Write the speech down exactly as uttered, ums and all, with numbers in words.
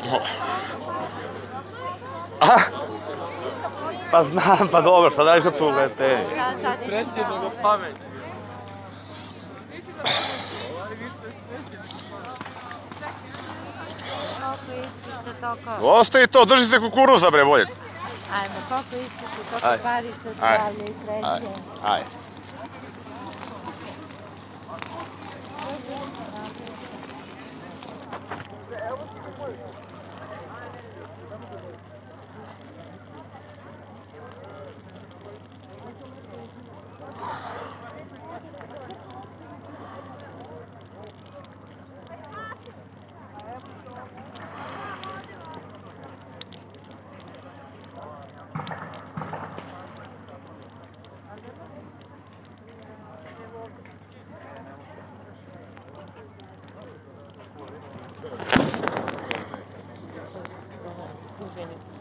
A? Pa znam, pa dobro, šta daješ kod cuga te? Treće nego pamet. Koliko ispite toliko? Ostavi to, drži se kukuruza bre, bolje. Ajmo, koliko ispite toliko parica, zdravlje i sreće. Ajde. Thank you.